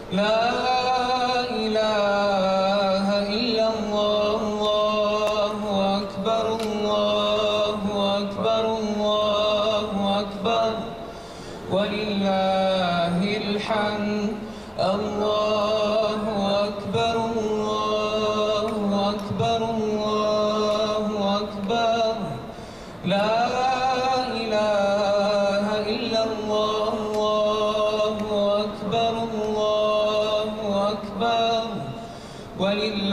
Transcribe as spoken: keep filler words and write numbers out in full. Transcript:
لا إله إلا الله. الله أكبر الله أكبر الله أكبر ولله الحمد. الله أكبر الله أكبر الله أكبر لا إله إلا الله. الله أكبر الله أكبر ولله